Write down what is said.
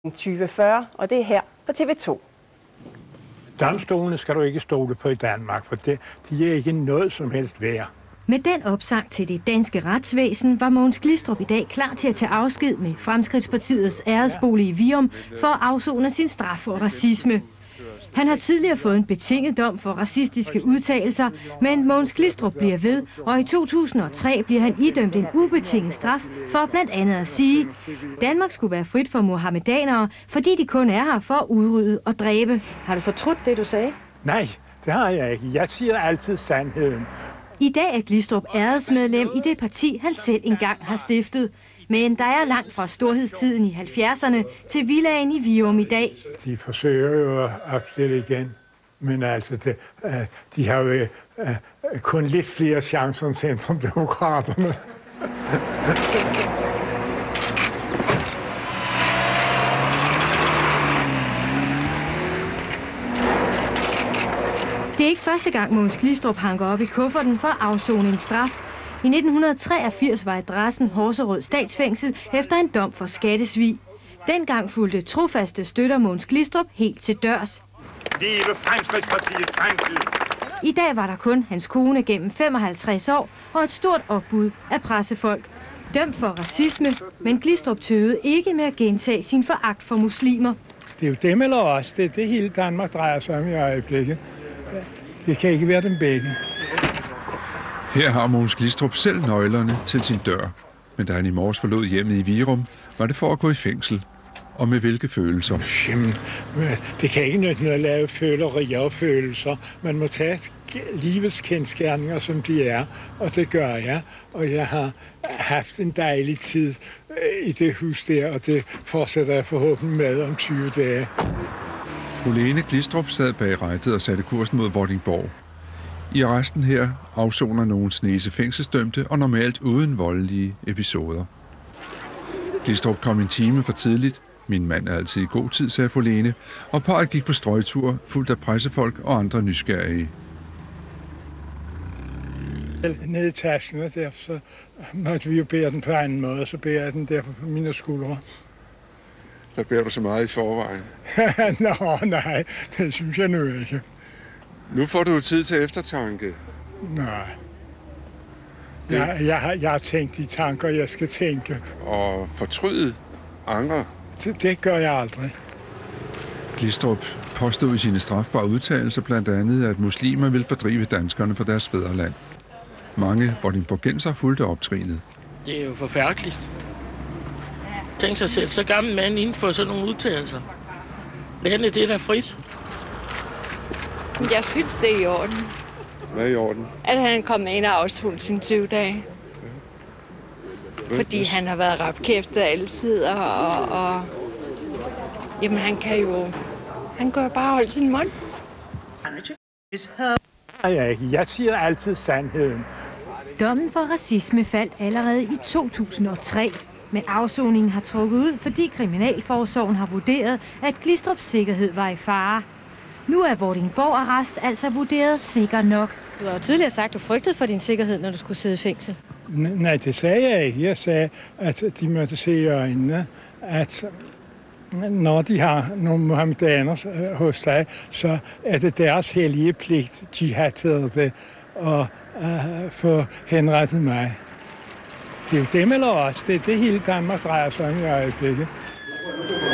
2040, og det er her på TV2. Domstolene skal du ikke stole på i Danmark, for de er ikke noget som helst værd. Med den opsang til det danske retsvæsen var Mogens Glistrup i dag klar til at tage afsked med Fremskridtspartiets æresbolig i Virum for at afsone sin straf for racisme. Han har tidligere fået en betinget dom for racistiske udtalelser, men Mogens Glistrup bliver ved, og i 2003 bliver han idømt en ubetinget straf for blandt andet at sige, at Danmark skulle være frit for muhammedanere, fordi de kun er her for at udrydde og dræbe. Har du fortrudt det, du sagde? Nej, det har jeg ikke. Jeg siger altid sandheden. I dag er Glistrup æresmedlem i det parti, han selv engang har stiftet. Men der er langt fra storhedstiden i 70'erne til villaen i Virum i dag. De forsøger jo at opstille igen, men altså de har jo kun lidt flere chancer end Centrumdemokraterne. Det er ikke første gang, Mogens Glistrup hanker op i kufferten for at afsone en straf. I 1983 var adressen Horserød Statsfængsel efter en dom for skattesvig. Dengang fulgte trofaste støtter Mogens Glistrup helt til dørs. Vive Fremskridtspartiet fængsel! I dag var der kun hans kone gennem 55 år og et stort opbud af pressefolk. Dømt for racisme, men Glistrup tøvede ikke med at gentage sin foragt for muslimer. Det er jo dem eller os. Det er det hele Danmark drejer sig om i øjeblikket. Det kan ikke være dem begge. Her har Mogens Glistrup selv nøglerne til sin dør. Men da han i morges forlod hjemmet i Virum, var det for at gå i fængsel. Og med hvilke følelser? Jamen, det kan ikke nytte noget at lave følerier og følelser. Man må tage livets kendsgerninger, som de er, og det gør jeg. Og jeg har haft en dejlig tid i det hus der, og det fortsætter jeg forhåbentlig med om 20 dage. Fru Lene Glistrup sad bag rattet og satte kursen mod Vordingborg. I arresten her afsoner nogle snese fængselsdømte og normalt uden voldelige episoder. Glistrup kom en time for tidligt. Min mand er altid i god tid, sagde fru Lene, og parret gik på strøgtur, fuldt af pressefolk og andre nysgerrige. Nede i tasken, og derfor så måtte vi jo bære den på anden måde, og så bærer jeg den derfor på mine skuldre. Der bærer du så meget i forvejen. Nå, nej, det synes jeg nu ikke. Nu får du tid til eftertanke. Nej. Jeg har tænkt de tanker, jeg skal tænke. Og fortryde angre. Det gør jeg aldrig. Glistrup påstod i sine strafbare udtalelser blandt andet, at muslimer vil fordrive danskerne fra deres fædreland. Mange vordingborgenser fulgte optrinet. Det er jo forfærdeligt. Tænk sig selv, så gammel mand inden for sådan nogle udtalelser. Landet det er da frit. Jeg synes, det er i orden. Hvad er i orden? At han kom ind og afsone sine 20 dage. Fordi han har været rapkæftet alle sider, og jamen han kan jo bare holde sin mund. Jeg siger altid sandheden. Dommen for racisme faldt allerede i 2003, men afsoningen har trukket ud, fordi Kriminalforsorgen har vurderet, at Glistrups sikkerhed var i fare. Nu er Vordingborg arrest altså vurderet sikker nok. Du har jo tidligere sagt, at du frygtede for din sikkerhed, når du skulle sidde i fængsel. Nej, det sagde jeg ikke. Jeg sagde, at de måtte se i øjnene, at når de har nogle muhammedaner hos dig, så er det deres hellige pligt, jihad hedder det, at få henrettet mig. Det er jo dem eller os. Det er det hele Danmark drejer sig om i øjeblikket.